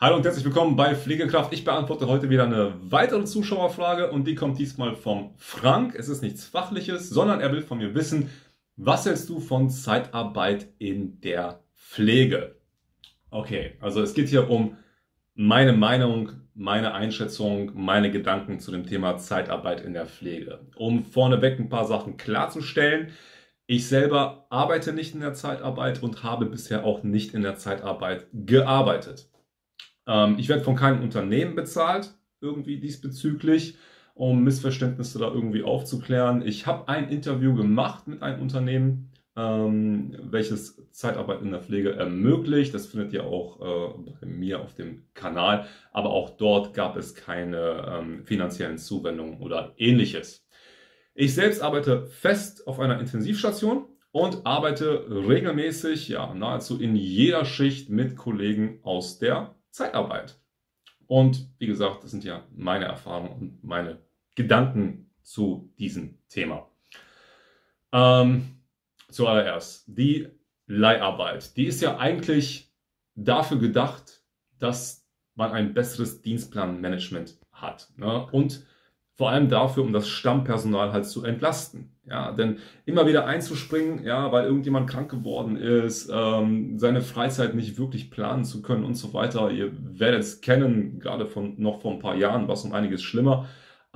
Hallo und herzlich willkommen bei Pflegekraft. Ich beantworte heute wieder eine weitere Zuschauerfrage und die kommt diesmal vom Frank. Es ist nichts Fachliches, sondern er will von mir wissen, was hältst du von Zeitarbeit in der Pflege? Okay, also es geht hier um meine Meinung, meine Einschätzung, meine Gedanken zu dem Thema Zeitarbeit in der Pflege. Um vorneweg ein paar Sachen klarzustellen: Ich selber arbeite nicht in der Zeitarbeit und habe bisher auch nicht in der Zeitarbeit gearbeitet. Ich werde von keinem Unternehmen bezahlt, irgendwie diesbezüglich, um Missverständnisse da irgendwie aufzuklären. Ich habe ein Interview gemacht mit einem Unternehmen, welches Zeitarbeit in der Pflege ermöglicht. Das findet ihr auch bei mir auf dem Kanal, aber auch dort gab es keine finanziellen Zuwendungen oder ähnliches. Ich selbst arbeite fest auf einer Intensivstation und arbeite regelmäßig, ja, nahezu in jeder Schicht mit Kollegen aus der Zeitarbeit. Und wie gesagt, das sind ja meine Erfahrungen und meine Gedanken zu diesem Thema. Zuallererst, die Leiharbeit. Die ist ja eigentlich dafür gedacht, dass man ein besseres Dienstplanmanagement hat, ne? Und vor allem dafür, um das Stammpersonal halt zu entlasten. Ja, denn immer wieder einzuspringen, ja, weil irgendjemand krank geworden ist, seine Freizeit nicht wirklich planen zu können und so weiter. Ihr werdet es kennen, gerade noch vor ein paar Jahren war es um einiges schlimmer.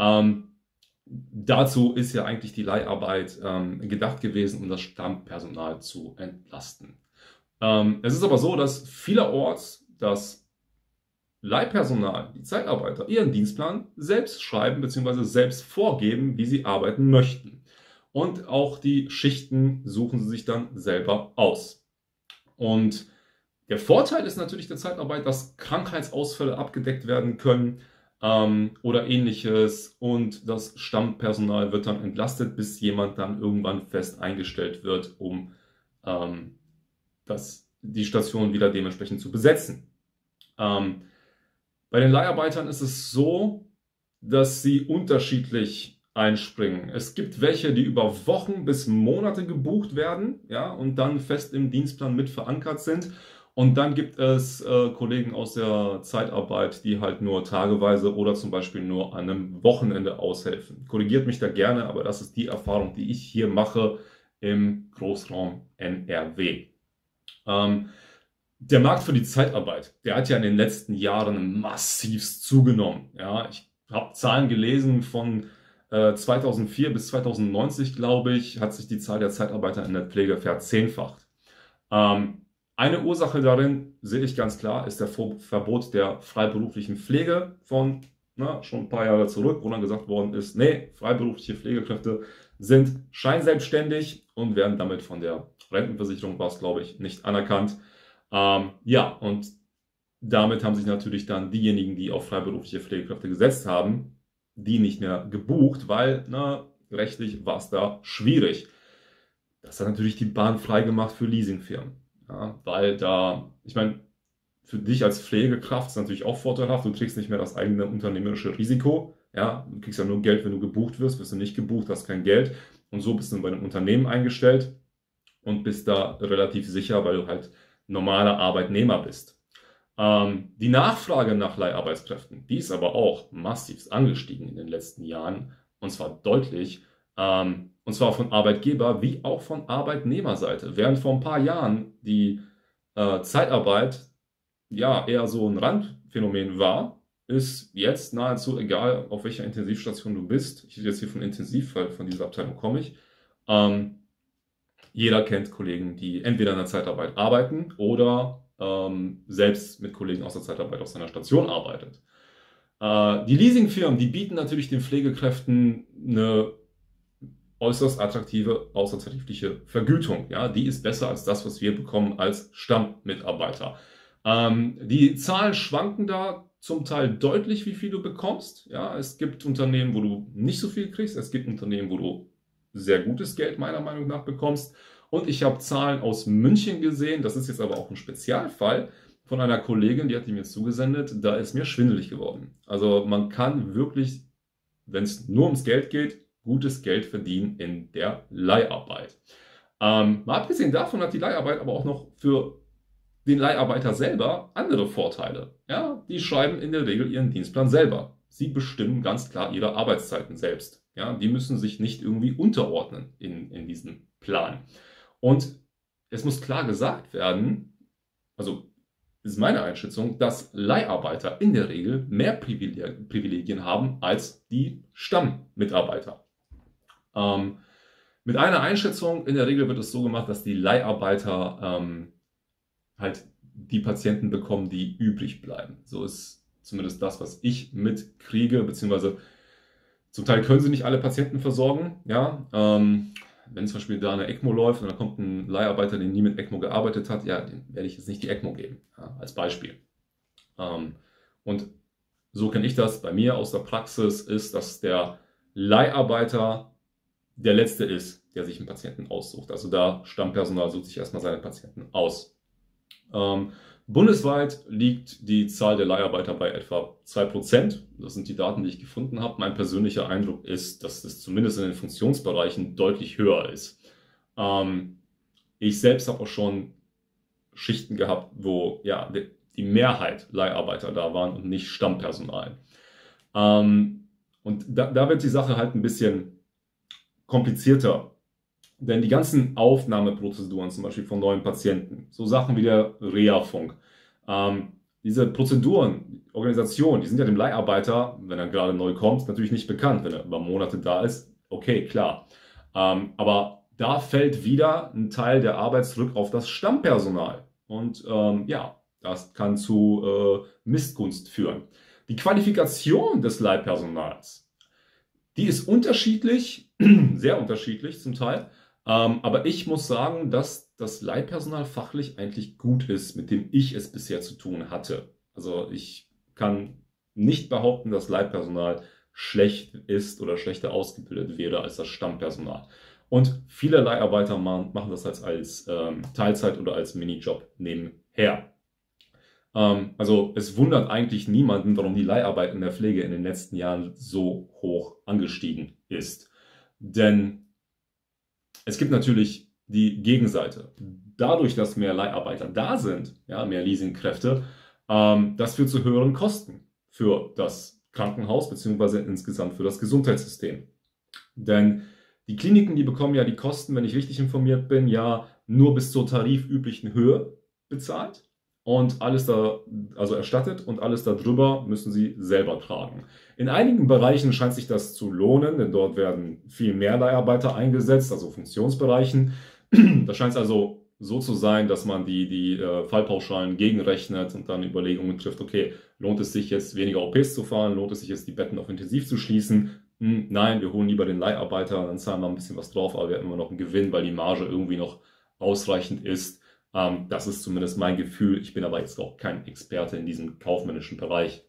Dazu ist ja eigentlich die Leiharbeit gedacht gewesen, um das Stammpersonal zu entlasten. Es ist aber so, dass vielerorts das Leihpersonal, die Zeitarbeiter, ihren Dienstplan selbst schreiben bzw. selbst vorgeben, wie sie arbeiten möchten. Und auch die Schichten suchen sie sich dann selber aus. Und der Vorteil ist natürlich der Zeitarbeit, dass Krankheitsausfälle abgedeckt werden können oder ähnliches. Und das Stammpersonal wird dann entlastet, bis jemand dann irgendwann fest eingestellt wird, um die Station wieder dementsprechend zu besetzen. Bei den Leiharbeitern ist es so, dass sie unterschiedlich einspringen. Es gibt welche, die über Wochen bis Monate gebucht werden, ja, und dann fest im Dienstplan mit verankert sind. Und dann gibt es Kollegen aus der Zeitarbeit, die halt nur tageweise oder zum Beispiel nur an einem Wochenende aushelfen. Korrigiert mich da gerne, aber das ist die Erfahrung, die ich hier mache im Großraum NRW. Der Markt für die Zeitarbeit, der hat ja in den letzten Jahren massivst zugenommen. Ja, ich habe Zahlen gelesen von 2004 bis 2090, glaube ich, hat sich die Zahl der Zeitarbeiter in der Pflege verzehnfacht. Eine Ursache darin, sehe ich ganz klar, ist der Verbot der freiberuflichen Pflege von schon ein paar Jahre zurück, wo dann gesagt worden ist, nee, freiberufliche Pflegekräfte sind scheinselbstständig und werden damit von der Rentenversicherung, war es, glaube ich, nicht anerkannt. Ja, und damit haben sich natürlich dann diejenigen, die auf freiberufliche Pflegekräfte gesetzt haben, die nicht mehr gebucht, weil rechtlich war es da schwierig. Das hat natürlich die Bahn freigemacht für Leasingfirmen. Ja, weil da, ich meine, für dich als Pflegekraft ist natürlich auch vorteilhaft, du trägst nicht mehr das eigene unternehmerische Risiko. Ja, du kriegst ja nur Geld, wenn du gebucht wirst du nicht gebucht, hast kein Geld. Und so bist du bei einem Unternehmen eingestellt und bist da relativ sicher, weil du halt normaler Arbeitnehmer bist. Die Nachfrage nach Leiharbeitskräften, die ist aber auch massiv angestiegen in den letzten Jahren, und zwar deutlich, und zwar von Arbeitgeber- wie auch von Arbeitnehmerseite. Während vor ein paar Jahren die Zeitarbeit ja eher so ein Randphänomen war, ist jetzt nahezu egal, auf welcher Intensivstation du bist. Ich rede jetzt hier von Intensivfall, von dieser Abteilung komme ich. Jeder kennt Kollegen, die entweder in der Zeitarbeit arbeiten oder selbst mit Kollegen aus der Zeitarbeit auf seiner Station arbeitet. Die Leasingfirmen, die bieten natürlich den Pflegekräften eine äußerst attraktive außertarifliche Vergütung. Ja, die ist besser als das, was wir bekommen als Stammmitarbeiter. Die Zahlen schwanken da zum Teil deutlich, wie viel du bekommst. Ja, es gibt Unternehmen, wo du nicht so viel kriegst. Es gibt Unternehmen, wo du sehr gutes Geld meiner Meinung nach bekommst. Und ich habe Zahlen aus München gesehen, das ist jetzt aber auch ein Spezialfall von einer Kollegin, die hat die mir zugesendet, da ist mir schwindelig geworden. Also man kann wirklich, wenn es nur ums Geld geht, gutes Geld verdienen in der Leiharbeit. Mal abgesehen davon hat die Leiharbeit aber auch noch für den Leiharbeiter selber andere Vorteile. Ja, die schreiben in der Regel ihren Dienstplan selber. Sie bestimmen ganz klar ihre Arbeitszeiten selbst. Ja, die müssen sich nicht irgendwie unterordnen in diesen Plan. Und es muss klar gesagt werden, also ist meine Einschätzung, dass Leiharbeiter in der Regel mehr Privilegien haben als die Stammmitarbeiter. Mit einer Einschätzung, in der Regel wird es so gemacht, dass die Leiharbeiter halt die Patienten bekommen, die übrig bleiben. So ist zumindest das, was ich mitkriege, beziehungsweise zum Teil können sie nicht alle Patienten versorgen. Ja, wenn zum Beispiel da eine ECMO läuft und da kommt ein Leiharbeiter, der nie mit ECMO gearbeitet hat, ja, dem werde ich jetzt nicht die ECMO geben, ja, als Beispiel. Und so kenne ich das bei mir aus der Praxis, ist, dass der Leiharbeiter der Letzte ist, der sich einen Patienten aussucht. Also da Stammpersonal sucht sich erstmal seine Patienten aus. Bundesweit liegt die Zahl der Leiharbeiter bei etwa 2%. Das sind die Daten, die ich gefunden habe. Mein persönlicher Eindruck ist, dass es zumindest in den Funktionsbereichen deutlich höher ist. Ich selbst habe auch schon Schichten gehabt, wo ja, die Mehrheit Leiharbeiter da waren und nicht Stammpersonal. Und da wird die Sache halt ein bisschen komplizierter. Denn die ganzen Aufnahmeprozeduren, zum Beispiel von neuen Patienten, so Sachen wie der Reha-Funk, diese Prozeduren, Organisationen, die sind ja dem Leiharbeiter, wenn er gerade neu kommt, natürlich nicht bekannt. Wenn er über Monate da ist, okay, klar. Aber da fällt wieder ein Teil der Arbeit zurück auf das Stammpersonal. Und ja, das kann zu Missgunst führen. Die Qualifikation des Leihpersonals, die ist unterschiedlich, sehr unterschiedlich zum Teil. Aber ich muss sagen, dass das Leihpersonal fachlich eigentlich gut ist, mit dem ich es bisher zu tun hatte. Also ich kann nicht behaupten, dass Leihpersonal schlecht ist oder schlechter ausgebildet wäre als das Stammpersonal. Und viele Leiharbeiter machen das als Teilzeit oder als Minijob nebenher. Also es wundert eigentlich niemanden, warum die Leiharbeit in der Pflege in den letzten Jahren so hoch angestiegen ist. Denn es gibt natürlich die Gegenseite. Dadurch, dass mehr Leiharbeiter da sind, ja, mehr Leasingkräfte, das führt zu höheren Kosten für das Krankenhaus bzw. insgesamt für das Gesundheitssystem. Denn die Kliniken, die bekommen ja die Kosten, wenn ich richtig informiert bin, ja nur bis zur tarifüblichen Höhe bezahlt und alles da, also erstattet, und alles darüber müssen sie selber tragen. In einigen Bereichen scheint sich das zu lohnen, denn dort werden viel mehr Leiharbeiter eingesetzt, also Funktionsbereichen. Da scheint es also so zu sein, dass man die Fallpauschalen gegenrechnet und dann Überlegungen trifft, okay, lohnt es sich jetzt weniger OPs zu fahren, lohnt es sich jetzt die Betten auf Intensiv zu schließen? Nein, wir holen lieber den Leiharbeiter, dann zahlen wir ein bisschen was drauf, aber wir haben immer noch einen Gewinn, weil die Marge irgendwie noch ausreichend ist. Das ist zumindest mein Gefühl. Ich bin aber jetzt auch kein Experte in diesem kaufmännischen Bereich.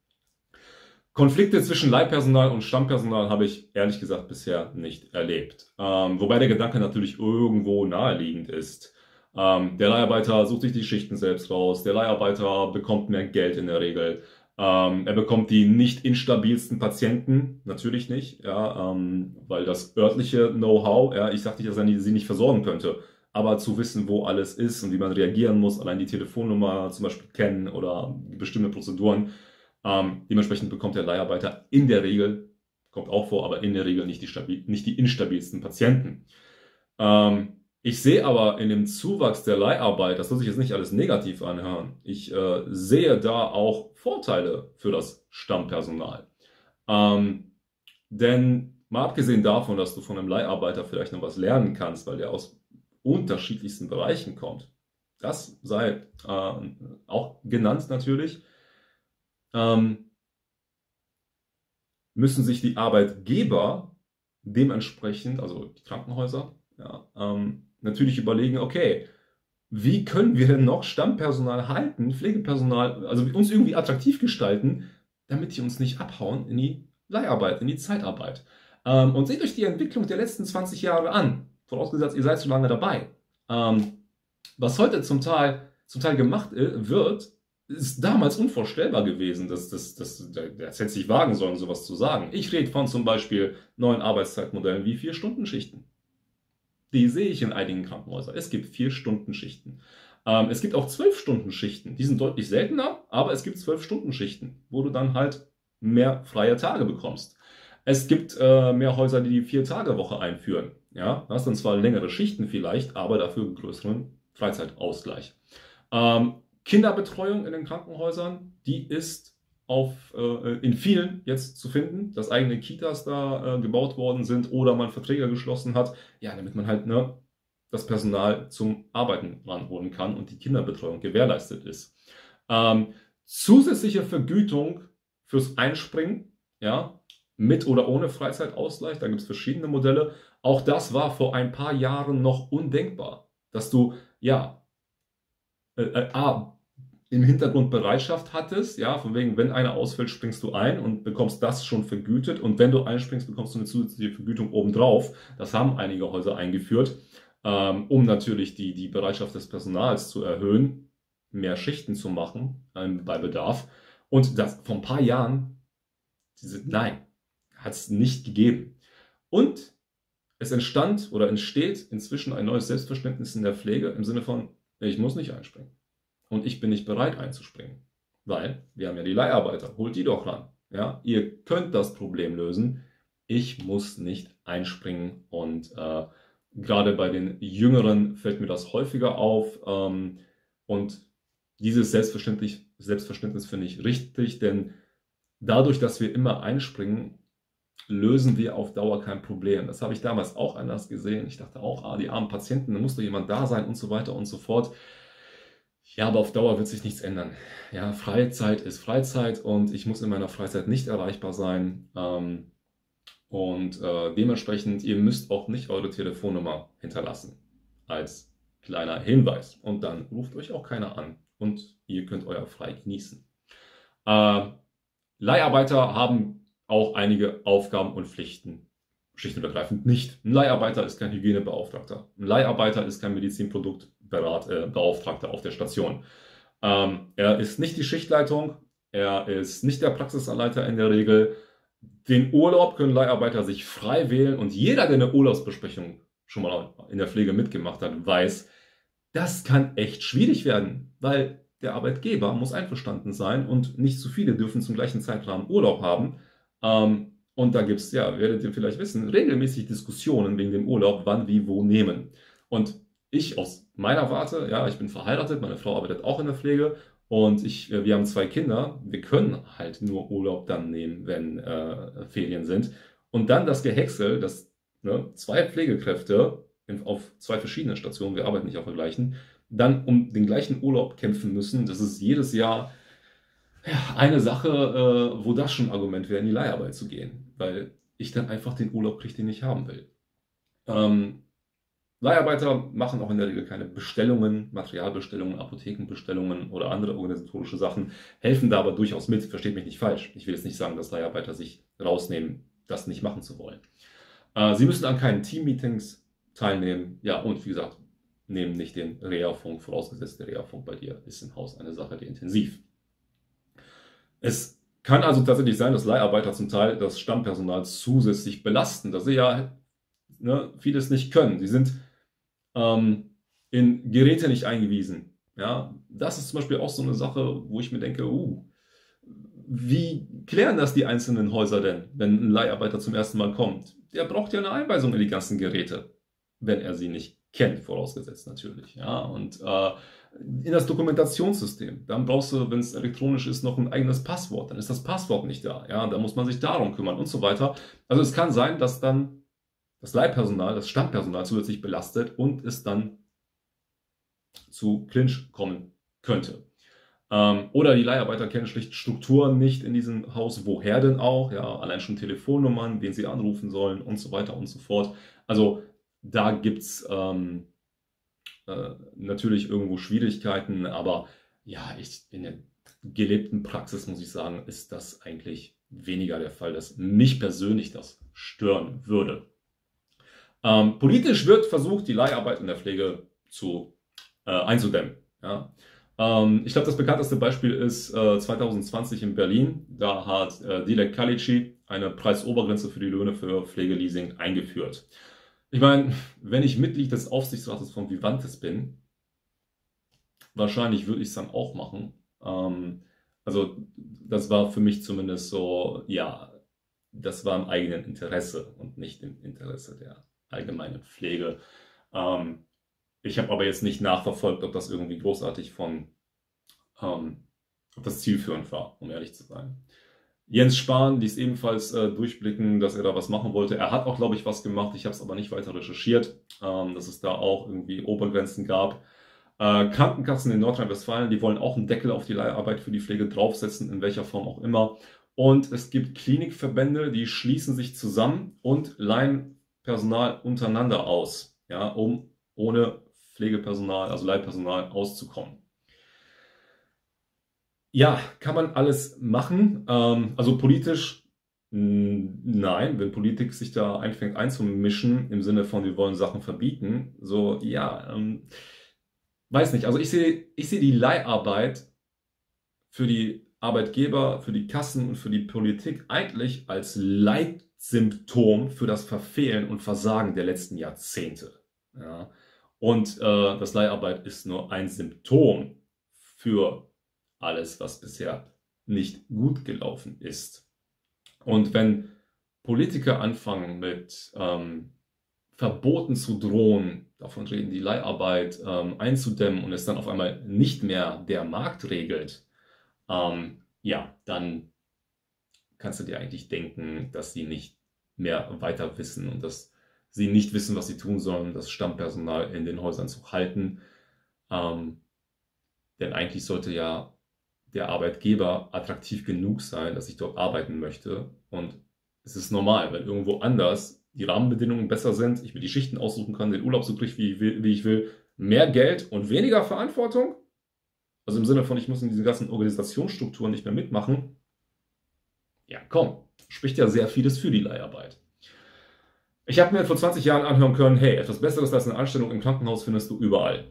Konflikte zwischen Leihpersonal und Stammpersonal habe ich ehrlich gesagt bisher nicht erlebt. Wobei der Gedanke natürlich irgendwo naheliegend ist. Der Leiharbeiter sucht sich die Schichten selbst raus. Der Leiharbeiter bekommt mehr Geld in der Regel. Er bekommt die nicht instabilsten Patienten, natürlich nicht, ja, weil das örtliche Know-how, ja, ich sage nicht, dass er sie nicht versorgen könnte, aber zu wissen, wo alles ist und wie man reagieren muss, allein die Telefonnummer zum Beispiel kennen oder bestimmte Prozeduren. Dementsprechend bekommt der Leiharbeiter in der Regel, kommt auch vor, aber in der Regel nicht die instabilsten Patienten. Ich sehe aber in dem Zuwachs der Leiharbeit, das soll sich jetzt nicht alles negativ anhören, ich sehe da auch Vorteile für das Stammpersonal. Denn mal abgesehen davon, dass du von einem Leiharbeiter vielleicht noch was lernen kannst, weil der aus unterschiedlichsten Bereichen kommt, das sei auch genannt natürlich, müssen sich die Arbeitgeber dementsprechend, also die Krankenhäuser, ja, natürlich überlegen, okay, wie können wir denn noch Stammpersonal halten, Pflegepersonal, also uns irgendwie attraktiv gestalten, damit die uns nicht abhauen in die Leiharbeit, in die Zeitarbeit. Und seht euch die Entwicklung der letzten 20 Jahre an, vorausgesetzt, ihr seid so lange dabei. Was heute zum Teil gemacht wird, ist damals unvorstellbar gewesen. Das hätte sich wagen sollen, sowas zu sagen. Ich rede von zum Beispiel neuen Arbeitszeitmodellen wie 4-Stunden-Schichten. Die sehe ich in einigen Krankenhäusern. Es gibt 4-Stunden-Schichten. Es gibt auch 12-Stunden-Schichten. Die sind deutlich seltener, aber es gibt 12-Stunden-Schichten, wo du dann halt mehr freie Tage bekommst. Es gibt mehr Häuser, die die 4-Tage-Woche einführen. Ja, du hast dann zwar längere Schichten vielleicht, aber dafür einen größeren Freizeitausgleich. Kinderbetreuung in den Krankenhäusern, die ist in vielen jetzt zu finden, dass eigene Kitas da gebaut worden sind oder man Verträge geschlossen hat, ja, damit man halt das Personal zum Arbeiten ranholen kann und die Kinderbetreuung gewährleistet ist. Zusätzliche Vergütung fürs Einspringen, ja, mit oder ohne Freizeitausgleich, da gibt es verschiedene Modelle. Auch das war vor ein paar Jahren noch undenkbar, dass du ja im Hintergrund Bereitschaft hattest, ja, von wegen, wenn einer ausfällt, springst du ein und bekommst das schon vergütet und wenn du einspringst, bekommst du eine zusätzliche Vergütung obendrauf. Das haben einige Häuser eingeführt, um natürlich die Bereitschaft des Personals zu erhöhen, mehr Schichten zu machen bei Bedarf. Und das vor ein paar Jahren, nein, hat es nicht gegeben. Und es entstand oder entsteht inzwischen ein neues Selbstverständnis in der Pflege im Sinne von, ich muss nicht einspringen. Und ich bin nicht bereit einzuspringen. Weil wir haben ja die Leiharbeiter, holt die doch ran. Ja? Ihr könnt das Problem lösen. Ich muss nicht einspringen. Und gerade bei den Jüngeren fällt mir das häufiger auf. Und dieses Selbstverständnis finde ich richtig, denn dadurch, dass wir immer einspringen, lösen wir auf Dauer kein Problem. Das habe ich damals auch anders gesehen. Ich dachte auch, die armen Patienten, da muss doch jemand da sein und so weiter und so fort. Ja, aber auf Dauer wird sich nichts ändern. Ja, Freizeit ist Freizeit und ich muss in meiner Freizeit nicht erreichbar sein. Dementsprechend, ihr müsst auch nicht eure Telefonnummer hinterlassen. Als kleiner Hinweis. Und dann ruft euch auch keiner an. Und ihr könnt euer Frei genießen. Leiharbeiter haben auch einige Aufgaben und Pflichten. Schlicht und ergreifend nicht. Ein Leiharbeiter ist kein Hygienebeauftragter. Ein Leiharbeiter ist kein Medizinproduktbeauftragter auf der Station. Er ist nicht die Schichtleitung. Er ist nicht der Praxisanleiter in der Regel. Den Urlaub können Leiharbeiter sich frei wählen. Und jeder, der eine Urlaubsbesprechung schon mal in der Pflege mitgemacht hat, weiß, das kann echt schwierig werden, weil der Arbeitgeber muss einverstanden sein und nicht zu viele dürfen zum gleichen Zeitrahmen Urlaub haben. Und da gibt es, ja, werdet ihr vielleicht wissen, regelmäßig Diskussionen wegen dem Urlaub, wann, wie, wo nehmen. Und ich aus meiner Warte, ja, ich bin verheiratet, meine Frau arbeitet auch in der Pflege und wir haben 2 Kinder. Wir können halt nur Urlaub dann nehmen, wenn Ferien sind. Und dann das Gehäcksel, dass 2 Pflegekräfte auf 2 verschiedenen Stationen, wir arbeiten nicht auf der gleichen, dann um den gleichen Urlaub kämpfen müssen. Das ist jedes Jahr eine Sache, wo das schon ein Argument wäre, in die Leiharbeit zu gehen, weil ich dann einfach den Urlaub kriege, den ich haben will. Leiharbeiter machen auch in der Regel keine Bestellungen, Materialbestellungen, Apothekenbestellungen oder andere organisatorische Sachen, helfen da aber durchaus mit, versteht mich nicht falsch. Ich will jetzt nicht sagen, dass Leiharbeiter sich rausnehmen, das nicht machen zu wollen. Sie müssen an keinen Teammeetings teilnehmen, ja, und wie gesagt, nehmen nicht den Reha-Funk, vorausgesetzt der Reha-Funk bei dir ist im Haus eine Sache, die intensiv. Es kann also tatsächlich sein, dass Leiharbeiter zum Teil das Stammpersonal zusätzlich belasten, dass sie ja vieles nicht können. Sie sind in Geräte nicht eingewiesen. Ja, das ist zum Beispiel auch so eine Sache, wo ich mir denke, wie klären das die einzelnen Häuser denn, wenn ein Leiharbeiter zum ersten Mal kommt? Der braucht ja eine Einweisung in die ganzen Geräte, wenn er sie nicht kennt, vorausgesetzt natürlich. Ja, und in das Dokumentationssystem, dann brauchst du, wenn es elektronisch ist, noch ein eigenes Passwort. Dann ist das Passwort nicht da. Ja, da muss man sich darum kümmern und so weiter. Also es kann sein, dass dann das Leihpersonal, das Stammpersonal zusätzlich belastet und es dann zu Clinch kommen könnte. Oder die Leiharbeiter kennen schlicht Strukturen nicht in diesem Haus. Woher denn auch? Ja, allein schon Telefonnummern, wen sie anrufen sollen und so weiter und so fort. Also da gibt es natürlich irgendwo Schwierigkeiten, aber ja, in der gelebten Praxis, muss ich sagen, ist das eigentlich weniger der Fall, dass mich persönlich das stören würde. Politisch wird versucht, die Leiharbeit in der Pflege einzudämmen. Ja. Ich glaube, das bekannteste Beispiel ist 2020 in Berlin. Da hat Dilek Kalici eine Preisobergrenze für die Löhne für Pflegeleasing eingeführt. Ich meine, wenn ich Mitglied des Aufsichtsrates von Vivantes bin, wahrscheinlich würde ich es dann auch machen. Also das war für mich zumindest so, ja, das war im eigenen Interesse und nicht im Interesse der allgemeinen Pflege. Ich habe aber jetzt nicht nachverfolgt, ob das irgendwie großartig ob das zielführend war, um ehrlich zu sein. Jens Spahn ließ ebenfalls durchblicken, dass er da was machen wollte. Er hat auch, glaube ich, was gemacht. Ich habe es aber nicht weiter recherchiert, dass es da auch irgendwie Obergrenzen gab. Krankenkassen in Nordrhein-Westfalen, die wollen auch einen Deckel auf die Leiharbeit für die Pflege draufsetzen, in welcher Form auch immer. Und es gibt Klinikverbände, die schließen sich zusammen und leihen Personal untereinander aus, ja, um ohne Pflegepersonal, also Leihpersonal, auszukommen. Ja, kann man alles machen. Also politisch, nein, wenn Politik sich da anfängt einzumischen, im Sinne von, wir wollen Sachen verbieten, so, ja, weiß nicht. Also ich sehe die Leiharbeit für die Arbeitgeber, für die Kassen und für die Politik eigentlich als Leitsymptom für das Verfehlen und Versagen der letzten Jahrzehnte. Ja. Und das Leiharbeit ist nur ein Symptom für alles, was bisher nicht gut gelaufen ist. Und wenn Politiker anfangen mit Verboten zu drohen, davon reden, die Leiharbeit einzudämmen und es dann auf einmal nicht mehr der Markt regelt, ja, dann kannst du dir eigentlich denken, dass sie nicht mehr weiter wissen und dass sie nicht wissen, was sie tun sollen, das Stammpersonal in den Häusern zu halten. Denn eigentlich sollte ja der Arbeitgeber attraktiv genug sein, dass ich dort arbeiten möchte. Und es ist normal, wenn irgendwo anders die Rahmenbedingungen besser sind, ich mir die Schichten aussuchen kann, den Urlaub so kriege, wie ich will, mehr Geld und weniger Verantwortung. Also im Sinne von, ich muss in diesen ganzen Organisationsstrukturen nicht mehr mitmachen. Ja, komm, spricht ja sehr vieles für die Leiharbeit. Ich habe mir vor 20 Jahren anhören können, hey, etwas Besseres als eine Anstellung im Krankenhaus findest du überall.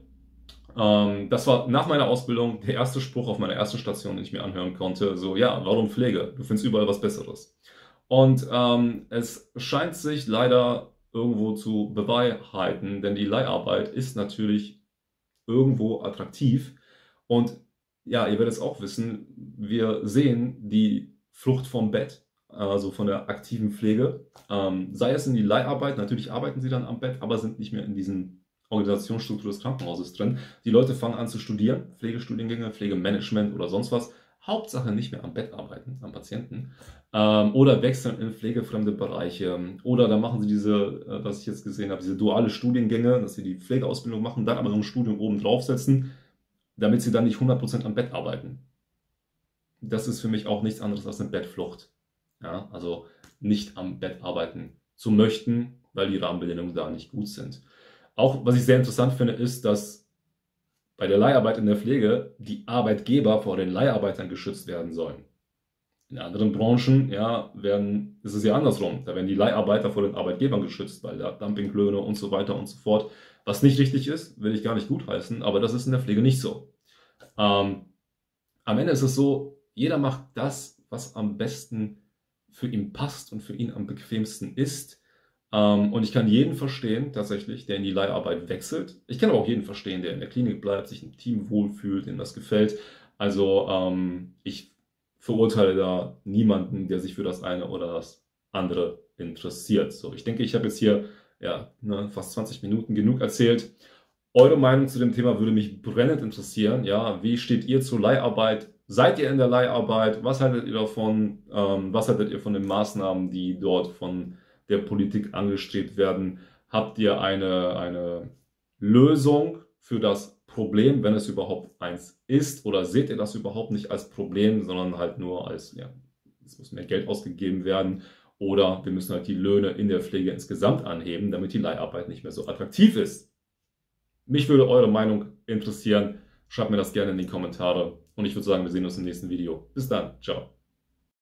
Das war nach meiner Ausbildung der erste Spruch auf meiner ersten Station, den ich mir anhören konnte. So, ja, warum Pflege? Du findest überall was Besseres. Und es scheint sich leider irgendwo zu bewahrheiten, denn die Leiharbeit ist natürlich irgendwo attraktiv. Und ja, ihr werdet es auch wissen, wir sehen die Flucht vom Bett, also von der aktiven Pflege. Sei es in die Leiharbeit, natürlich arbeiten sie dann am Bett, aber sind nicht mehr in diesen Organisationsstruktur des Krankenhauses drin. Die Leute fangen an zu studieren, Pflegestudiengänge, Pflegemanagement oder sonst was. Hauptsache nicht mehr am Bett arbeiten, am Patienten. Oder wechseln in pflegefremde Bereiche. Oder dann machen sie diese, was ich jetzt gesehen habe, diese duale Studiengänge, dass sie die Pflegeausbildung machen, dann aber noch ein Studium oben draufsetzen, damit sie dann nicht 100% am Bett arbeiten. Das ist für mich auch nichts anderes als eine Bettflucht. Ja, also nicht am Bett arbeiten zu möchten, weil die Rahmenbedingungen da nicht gut sind. Auch, was ich sehr interessant finde, ist, dass bei der Leiharbeit in der Pflege die Arbeitgeber vor den Leiharbeitern geschützt werden sollen. In anderen Branchen, ja, ist es ja andersrum. Da werden die Leiharbeiter vor den Arbeitgebern geschützt, weil da Dumpinglöhne und so weiter und so fort. Was nicht richtig ist, will ich gar nicht gutheißen, aber das ist in der Pflege nicht so. Am Ende ist es so, jeder macht das, was am besten für ihn passt und für ihn am bequemsten ist. Und ich kann jeden verstehen, tatsächlich, der in die Leiharbeit wechselt. Ich kann aber auch jeden verstehen, der in der Klinik bleibt, sich im Team wohlfühlt, dem das gefällt. Also ich verurteile da niemanden, der sich für das eine oder das andere interessiert. So, ich denke, ich habe jetzt hier ja, fast 20 Minuten genug erzählt. Eure Meinung zu dem Thema würde mich brennend interessieren. Ja, wie steht ihr zur Leiharbeit? Seid ihr in der Leiharbeit? Was haltet ihr davon? Was haltet ihr von den Maßnahmen, die dort von der Politik angestrebt werden? Habt ihr eine Lösung für das Problem, wenn es überhaupt eins ist? Oder seht ihr das überhaupt nicht als Problem, sondern halt nur als, ja, es muss mehr Geld ausgegeben werden oder wir müssen halt die Löhne in der Pflege insgesamt anheben, damit die Leiharbeit nicht mehr so attraktiv ist? Mich würde eure Meinung interessieren. Schreibt mir das gerne in die Kommentare und ich würde sagen, wir sehen uns im nächsten Video. Bis dann. Ciao.